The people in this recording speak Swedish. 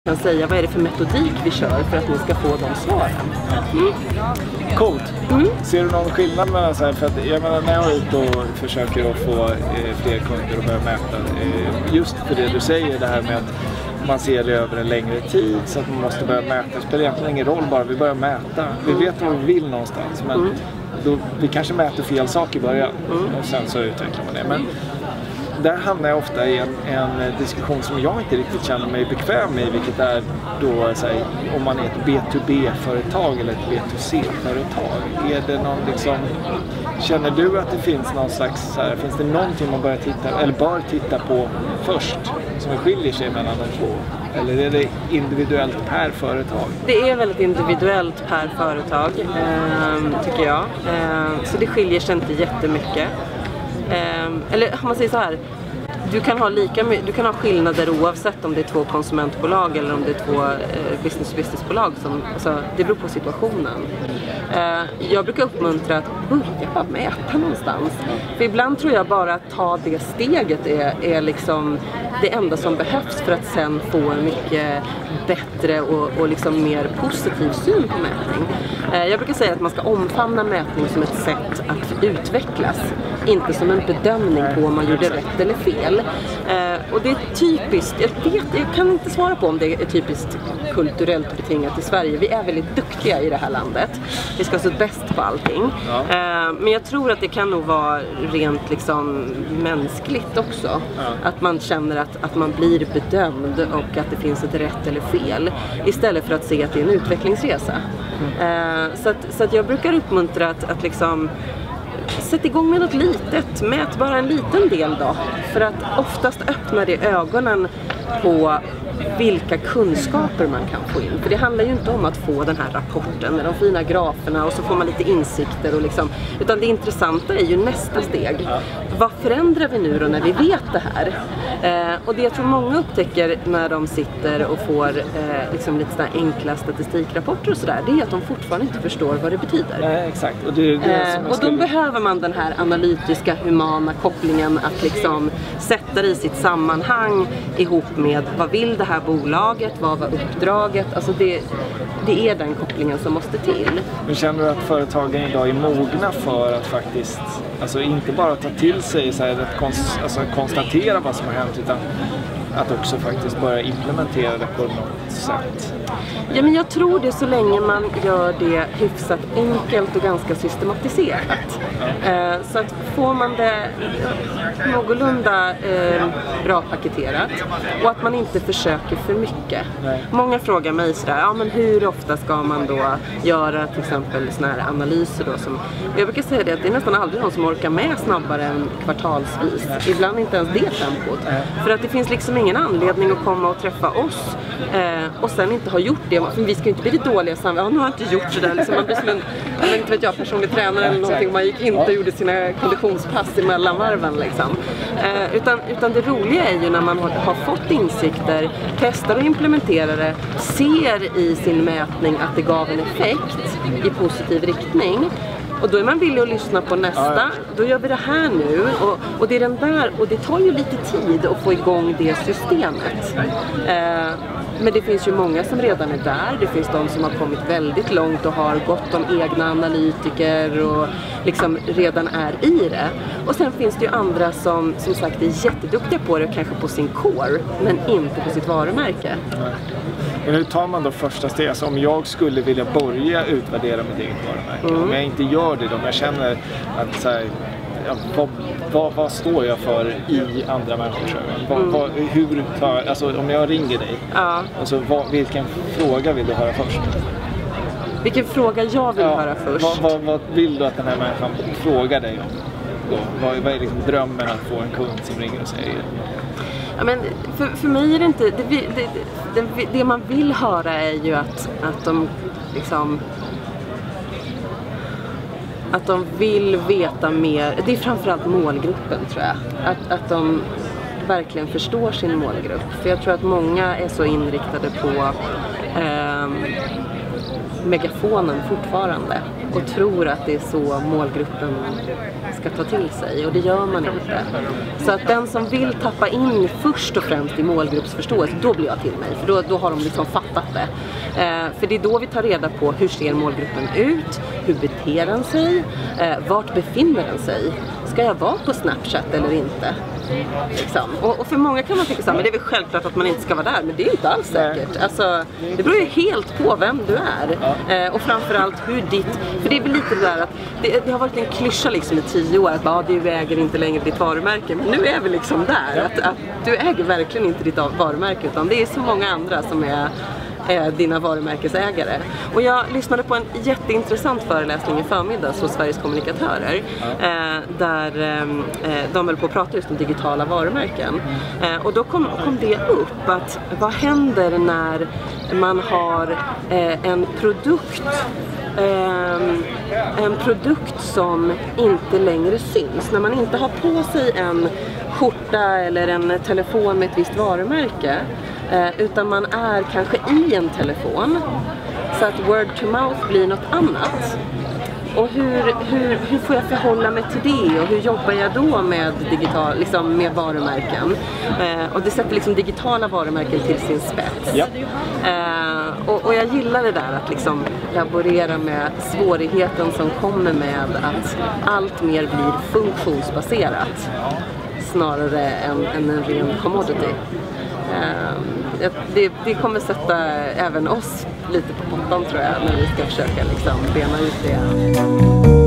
kan säga vad är det för metodik vi kör för att ni ska få de svaren. Coolt. Ser du någon skillnad mellan så här, för att jag menar när jag är ute och försöker att få fler kunder att börja mäta, just för det du säger, det här med att man ser det över en längre tid så att man måste börja mäta. Det spelar egentligen ingen roll, bara vi börjar mäta. Vi vet vad vi vill någonstans, men då, vi kanske mäter fel sak i början och sen så utvecklar man det. Men där hamnar jag ofta i en diskussion som jag inte riktigt känner mig bekväm i, vilket är då här, om man är ett B2B-företag eller ett B2C-företag. Är det någon liksom, känner du att det finns någon slags, här, finns det någonting man bör titta på först som skiljer sig mellan de två? Eller är det individuellt per företag? Det är väldigt individuellt per företag, tycker jag. Så det skiljer sig inte jättemycket. Eller om man säger så här, du kan ha skillnader oavsett om det är två konsumentbolag eller om det är två business-to-business-bolag. Alltså, det beror på situationen. Jag brukar uppmuntra att börja bara mäta någonstans. För ibland tror jag bara att ta det steget är liksom det enda som behövs för att sen få en mycket bättre och liksom mer positiv syn på mätning. Jag brukar säga att man ska omfamna mätning som ett sätt att utvecklas, inte som en bedömning på om man gjorde rätt eller fel. Och det är typiskt, jag kan inte svara på om det är typiskt kulturellt betingat i Sverige. Vi är väldigt duktiga i det här landet. Vi ska se bäst på allting. Ja. Men jag tror att det kan nog vara rent liksom mänskligt också. Ja. Att man känner att man blir bedömd och att det finns ett rätt eller fel. Istället för att se att det är en utvecklingsresa. Så att jag brukar uppmuntra att liksom sätt igång med något litet, mät bara en liten del då. För att oftast öppnar det ögonen på vilka kunskaper man kan få in. För det handlar ju inte om att få den här rapporten med de fina graferna och så får man lite insikter och liksom, utan det intressanta är ju nästa steg. Vad förändrar vi nu då när vi vet det här? Och det jag tror många upptäcker när de sitter och får liksom lite sådär enkla statistikrapporter och sådär, det är att de fortfarande inte förstår vad det betyder. Nej, exakt. Och då behöver man den här analytiska, humana kopplingen att liksom sätta det i sitt sammanhang ihop med vad vill det här bolaget, vad var uppdraget, alltså det är den kopplingen som måste till. Men känner du att företagen idag är mogna för att faktiskt, alltså inte bara ta till sig så här, att konstatera vad som har hänt, utan att också faktiskt börja implementera det på något sätt? Ja, men jag tror det så länge man gör det hyfsat enkelt och ganska systematiserat. Så att får man det någorlunda bra paketerat och att man inte försöker för mycket. Nej. Många frågar mig sådär, ja men hur ofta ska man då göra till exempel såna här analyser då som, jag brukar säga det att det är nästan aldrig någon som orkar med snabbare än kvartalsvis. Ibland inte ens det tempot. För att det finns liksom ingen anledning att komma och träffa oss och sen inte ha gjort det. För vi ska ju inte bli dåliga samman. Ja, nu har jag inte gjort sådär. Liksom, man blir som inte vet jag, personlig tränare eller någonting. Man gick inte och gjorde sina konditionspass i mellanvarven liksom. Utan det roliga är ju när man har fått insikter, testar och implementerar det, ser i sin mätning att det gav en effekt i positiv riktning. Och då är man villig att lyssna på nästa, då gör vi det här nu och det är den där, och det tar ju lite tid att få igång det systemet. Men det finns ju många som redan är där, det finns de som har kommit väldigt långt och har gott om egna analytiker och liksom redan är i det. Och sen finns det ju andra som sagt är jätteduktiga på det, kanske på sin core, men inte på sitt varumärke. Men hur tar man då första steg? Alltså om jag skulle vilja börja utvärdera mitt eget varumärke, om jag inte gör det då, om jag känner att så här, vad står jag för i andra människors ögon? Hur tar, alltså om jag ringer dig, alltså, vilken fråga vill du höra först? Vilken fråga jag vill höra först? Vad vill du att den här människan frågar dig om? Vad är liksom drömmen att få en kund som ringer och säger? Ja, men för mig är det inte det man vill höra är ju att de liksom att de vill veta mer. Det är framförallt målgruppen, tror jag. Att de verkligen förstår sin målgrupp. För jag tror att många är så inriktade på megafonen fortfarande och tror att det är så målgruppen ska ta till sig, och det gör man inte. Så att den som vill tappa in först och främst i målgruppsförståelse, då blir jag till mig, för då har de liksom fattat det. För det är då vi tar reda på hur ser målgruppen ut, hur beter den sig, vart befinner den sig, ska jag vara på Snapchat eller inte? Liksom. Och för många kan man tycka så här, men det är väl självklart att man inte ska vara där, men det är inte alls säkert. Alltså, det beror ju helt på vem du är. Och framförallt hur ditt, för det är väl lite det där att det har varit en klyscha liksom i 10 år att du äger inte längre ditt varumärke, men nu är vi liksom där att du äger verkligen inte ditt varumärke, utan det är så många andra som är dina varumärkesägare. Och jag lyssnade på en jätteintressant föreläsning i förmiddags hos Sveriges kommunikatörer där de höll på att prata just om digitala varumärken. Och då kom det upp att vad händer när man har en produkt som inte längre syns, när man inte har på sig en skjorta eller en telefon med ett visst varumärke, utan man är kanske i en telefon, så att word to mouth blir något annat. Och hur får jag förhålla mig till det, och hur jobbar jag då med med varumärken? Och det sätter liksom digitala varumärken till sin spets. Ja. Och jag gillar det där att liksom laborera med svårigheten som kommer med att allt mer blir funktionsbaserat snarare än en ren commodity. Det kommer sätta även oss lite på pottan, tror jag, när vi ska försöka liksom bena ut det.